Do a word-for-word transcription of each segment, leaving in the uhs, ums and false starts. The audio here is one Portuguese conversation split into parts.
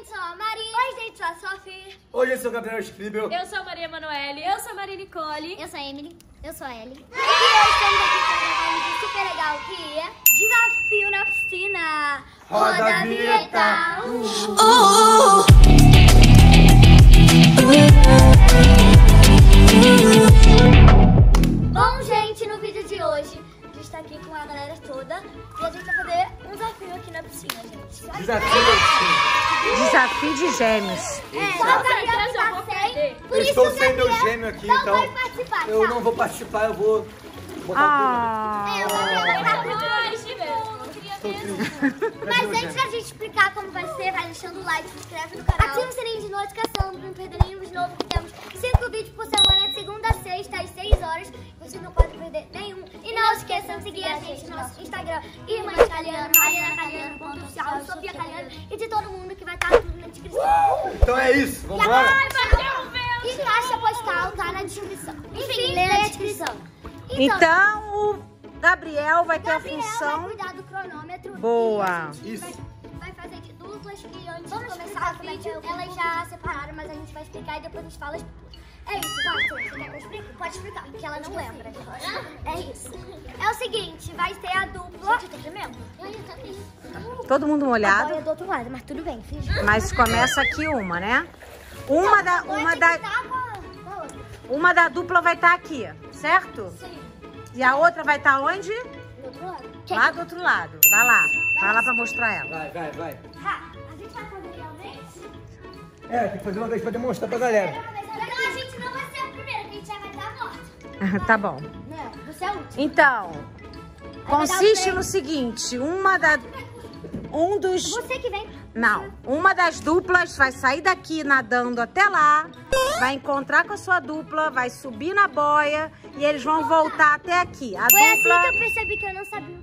gente, sou a Mari. Oi, gente, sou a Sophie. Oi, eu sou o Gabriel Scribel. Eu sou a Maria Emanuele. Eu sou a Maria Nicole. Eu sou a Emily. Eu sou a Ellie. E hoje estamos aqui para gravar um vídeo super legal que é Desafio na Piscina. Roda a vinheta. Uh. Bom, gente, no vídeo de hoje, a gente tá aqui com a galera toda e a gente vai fazer um desafio aqui na piscina, gente. Desafio na piscina. Desafio de gêmeos. É, Com só o certeza Gabriel eu tá vou sem. perder. Por Eu isso estou o sem meu Gabriel gêmeo aqui, não então vai participar, eu tá? não vou participar, eu vou botar Ah, É, o Gabriel vai estar tudo. Triste mesmo. Eu queria tudo. mesmo. Tô Mas triste. antes da gente explicar como vai ser, vai deixando o like, se inscreve no canal. Ativa o sininho de notificação para não perder nenhum vídeo novo, que temos cinco vídeos por semana, de segunda a sexta, às seis horas. Vocês não podem perder nenhum. E não esqueçam de seguir a gente no nosso Instagram, Irmã Caliano, Mariana Caliano, ponto oficial, Sofia Caliano e de todo mundo que vai estar tudo na descrição. Então é isso, vamos embora? E caixa postal tá na descrição. Enfim, lê na descrição. então o Gabriel vai ter a Gabriel função. vai cuidar do cronômetro. Boa. E a gente Isso. Vai, vai fazer de duplas e antes de começar o vídeo, elas já separaram, mas a gente vai explicar e depois a gente fala as duplas. É isso, vai, você quer que eu explique? Pode explicar, porque ela não lembra. É isso. É o seguinte, vai ter a dupla. Gente, eu tô tremendo. Todo mundo A molhado, boia do outro lado, mas tudo bem, finge. mas começa aqui uma, né? Uma da, uma da, uma da dupla vai estar aqui, certo? Sim. E a outra vai estar onde? Do outro lado. Lá do outro lado. Vai lá. Vai lá pra mostrar ela. Vai, vai, vai. Ha, a gente vai fazer realmente? É, tem que fazer uma vez pra demonstrar pra galera. Então a gente não vai ser a primeira, que a gente já vai estar morta. Tá bom. Não, você é a última. Então, vai dar consiste três. no seguinte, uma da um dos Você que vem. Não, uma das duplas vai sair daqui nadando até lá, vai encontrar com a sua dupla, vai subir na boia e eles vão voltar até aqui. A Foi assim dupla que eu percebi que eu não sabia.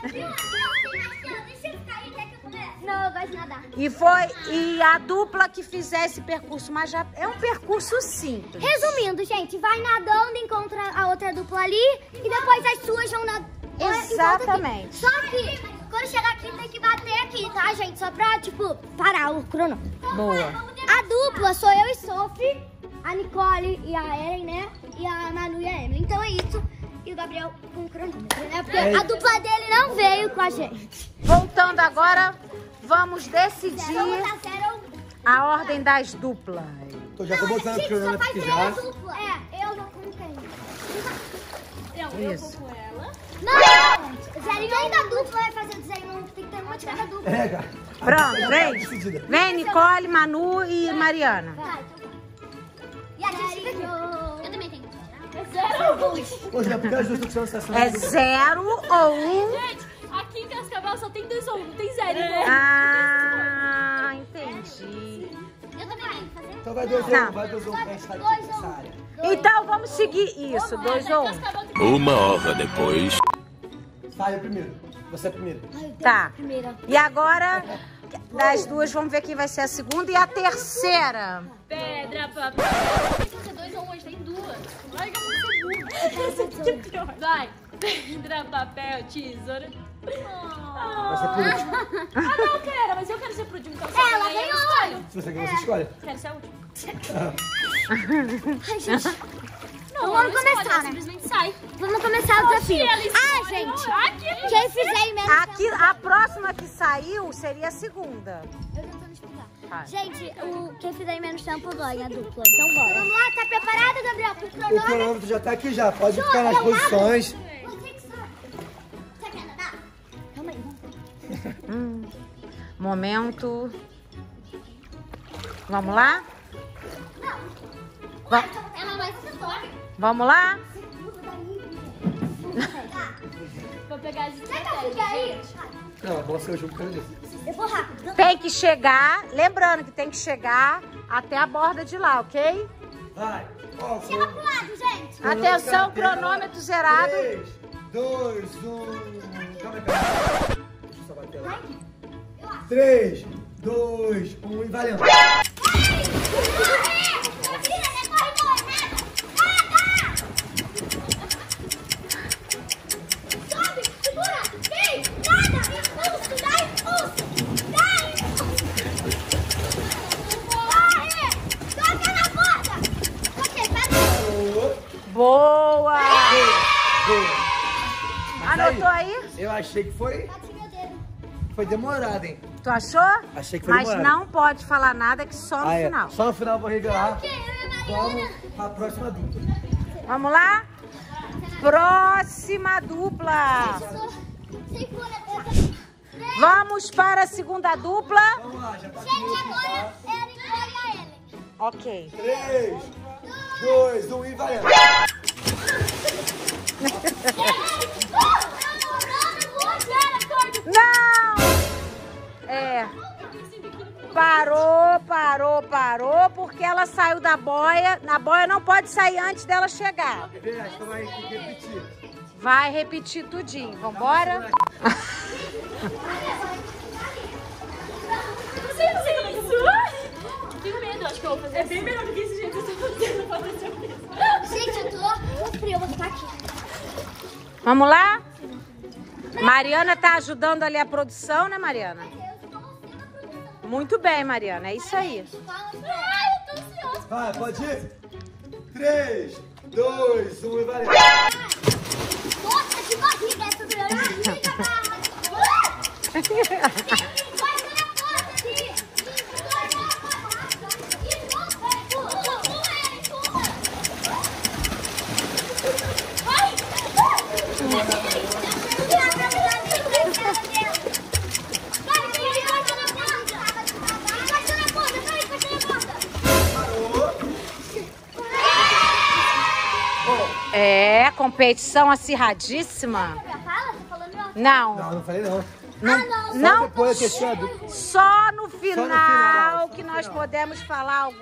Não, eu gosto de nadar. e foi e a dupla que fizer esse percurso, mas já é um percurso simples. Resumindo, gente, vai nadando, encontra a outra dupla ali e depois as suas vão nadar. Exatamente. Só que quando chegar aqui tem que bater aqui, tá, gente? Só pra, tipo, parar o cronômetro. Boa. A dupla sou eu e Sophie, a Nicole e a Ellen, né? E a Manu e a Emily. Então é isso. E o Gabriel com o cronômetro, né? Porque É. a dupla dele não veio com a gente. Voltando agora, vamos decidir Vamos botar zero. a ordem das duplas. Tô, já tô botando o Gente, só cronômetro faz aqui eu já. dupla. É, eu vou com quem? Não, eu Isso. vou com ela. Não! Zerinho ainda dupla vai fazer o zerinho, não tem que ter um monte de cada dupla. É, cara. Pronto, Já tá vem. decidida. Vem, Nicole, Manu e Mariana. Vai, então vai. E a gente fica aqui. Eu também tenho. Pô, já porque as duas estão sendo sensacional. É zero ou um. Gente, aqui em Cascavel só tem dois ou um, não tem zero. Ah, entendi. Eu também tenho que fazer. Então vai dois ou Tá. um, vai dois ou um pra gente sair Dois dessa ou um. área. Então vamos seguir isso, dois ou um. Cascavel tem Uma hora depois. Sai o primeiro. Você é a primeira. Tá. Primeira. E agora, das duas, vamos ver quem vai ser a segunda e a terceira. pedra, papel. Tem que fazer dois ou um, a gente tem duas. Ai, que eu vou ser burra. Que pior. Vai. Pedra, papel, tesoura. Vai ser por último. Ah, não, quero, mas eu quero ser pro último. Então, É, ela eu ganhou. escolho. Se você ganhar, você escolhe. Quero ser a última. Ai, gente. Não, Vamos eu não escolho, começar, ela né? simplesmente sai. Vamos começar o desafio. ela escolhe. Ah, gente. Aqui. Quem fizer em menos Aqui, a próxima que saiu seria a segunda. Eu tentando explicar. Vai. Gente, o, quem fizer em menos tempo ganha a dupla. Então bora. Vamos lá, tá preparado, Gabriel? Pro O cronômetro? cronômetro já tá aqui já. Pode ficar nas posições. Você que sabe. Você quer nadar? Calma aí, vamos. Hum, momento. Vamos lá? Va- Ela vai ser só. Vamos lá? Vou pegar as Você quer ficar estratégias. aí? Não, é bom ser o jogo por isso. Eu vou rápido. Tem que chegar, lembrando que tem que chegar até a borda de lá, ok? Vai. Ó, Chega pro lado, gente. Atenção, cronômetro zerado. três, dois, um. Calma aí, calma. Deixa eu só bater lá. três, dois, um e valendo. achei que foi... Bati meu dedo. Foi demorado, hein? Tu achou? Achei que foi Mas demorado. não pode falar nada que só no Ah, é. final. Só no final eu vou revelar. Eu e a Vamos Mariana. pra próxima dupla. Vamos lá? Próxima dupla. Vamos para a segunda dupla. Vamos lá, já tá Gente, comigo agora aqui, é a Nicole e a Ellen. Ok. tá? três, dois, um e valendo. Não! É. Parou, parou, parou, porque ela saiu da boia. Na boia não pode sair antes dela chegar. Quer ver? Acho que vai repetir. Vai repetir tudinho. Vambora? Você não sei como é que isso? Tenho medo, acho que eu vou fazer. É bem melhor do que esse jeito que eu tô fazendo pra fazer isso. Gente, eu tô muito frio, eu vou ficar aqui. Vamos lá? Mariana tá ajudando ali a produção, né, Mariana? Muito bem, Mariana. É isso aí. Ai, eu tô ansiosa. Vai, pode ir? três, dois, um e valendo. Nossa, que barriga essa do barriga, barra. Vai na porta aqui. É, competição acirradíssima. Não, Não, não falei não. Não, não. Só depois da terceira dupla. Só no final, final, só no que nós final. podemos falar algo.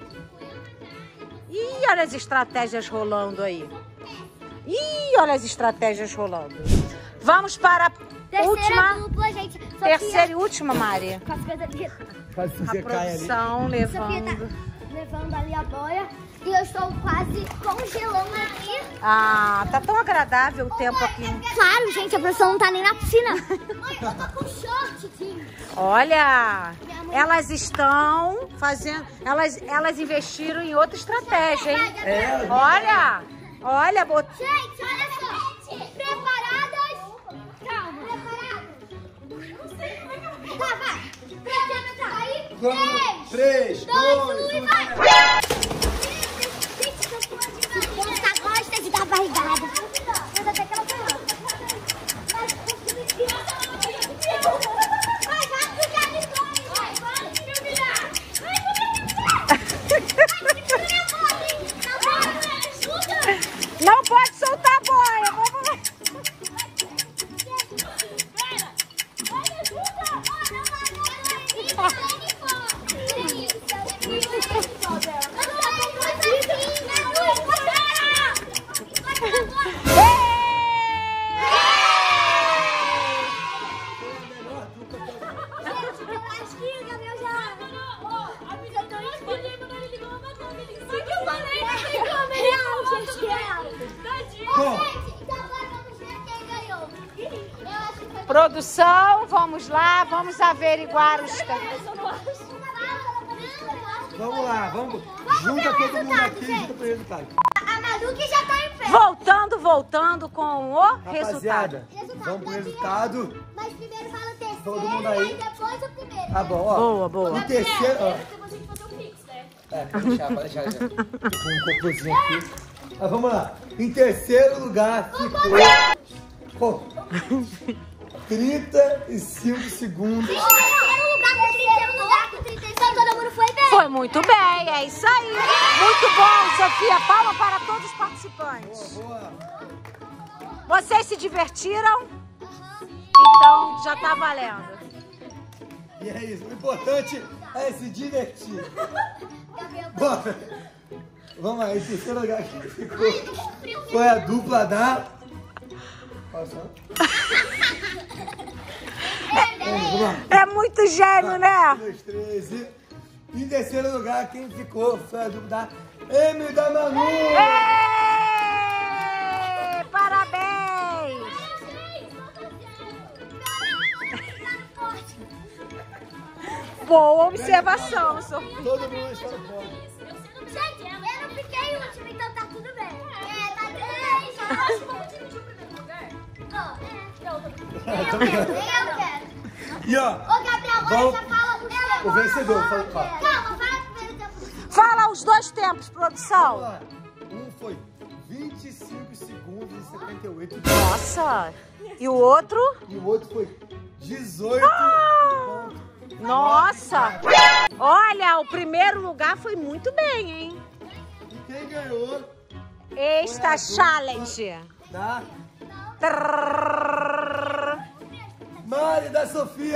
Ih, olha as estratégias rolando aí. Ih, olha as estratégias rolando. Vamos para a Terceira última, dupla, gente. Sofia, terceira e última, Mari. com as coisas ali. Quase A você cai ali. produção Sofia levando. tá levando ali a boia. E eu estou quase congelando aqui. Ah, tá tão agradável o tempo aqui. Claro, gente, a produção não tá nem na piscina. Mãe, eu tô com short, Tim. Olha, elas estão fazendo, elas, elas investiram em outra estratégia, hein? É, Olha, olha, bot... Gente, olha só. Preparadas? Calma. Preparadas? Não sei como é que eu vou. Tá, vai. Preparadas aí. Vamos. Três, três, dois, dois, um e um. vai. Gente, eu tô de barriga. Você gosta de dar barrigada. Mas até que ela foi lá. Vai, vai, ficar de fome. Vai, vai, me humilhar. Vai, Não pode soltar a boia. Vamos lá. Produção, vamos lá, vamos averiguar os... Vamos lá, vamos. Junta todo mundo aqui e junta pro resultado. A Manu que já tá em pé. Voltando, voltando com o resultado. Rapaziada, Resultado vamos pro da resultado. Mas primeiro fala o terceiro, Todo mundo aí. e depois o primeiro. Tá bom, ó. Boa, boa. No terceiro, ó. Você tem que fazer um pix, né? É, pode deixar, pode deixar. Já. Com um cocôzinho aqui. Mas vamos lá. Em terceiro lugar ficou... Pô, trinta e cinco segundos. Em terceiro lugar, com terceiro lugar, com trinta e cinco. Então todo mundo foi bem. Foi muito bem, é isso aí. Muito bom, Sofia. Palma para todos os participantes. Boa. Vocês se divertiram? Então já tá valendo. E é isso. O importante é se divertir. Bora. Vamos lá. Em terceiro lugar que ficou foi a dupla da... Passando. Vamos lá. É muito gênio, né? Um, dois, três e... Em terceiro lugar, quem ficou foi a dupla da Emi e da Manu. Ê, parabéns! Boa observação, Sofia. Todo mundo está no pódio. Gente, eu não fiquei última, então tá tudo bem. É, tá tudo bem. Acho que eu vou dividir o primeiro lugar. Ó, é. Não, tá tudo bem. Tô brincando. Eu quero. E ó, Ô, Gabriel, agora vamos- já fala os tempos. o vencedor, fala, fala. Calma, fala primeiro o tempo. Fala os dois tempos, produção. Vamos lá. Um foi vinte e cinco segundos e setenta e oito. Nossa. E o outro? E o outro foi dezoito Ah! pontos. Nossa. Olha, o primeiro lugar foi muito bem, hein? E quem ganhou Esta challenge. da Trrr. Mari da Sofia.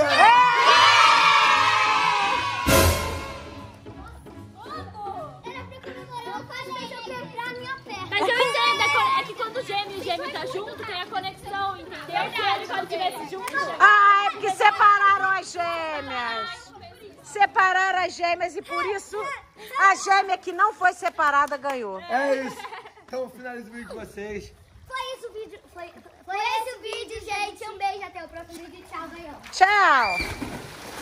Era pra comemorar, eu quase deixei eu quebrar a minha perna. Mas eu entendo, é co- é que quando o gêmeo e o gêmeo tá junto, tem a conexão, entendeu? Se ele quando estivesse junto... Ah, é porque separaram as gêmeas. Separaram as gêmeas e por isso a gêmea que não foi separada ganhou. É isso. Então finalizo o vídeo com vocês. Foi isso o vídeo. Foi, foi esse o vídeo, gente. Um beijo, até o próximo vídeo. Tchau, ganhou. Tchau.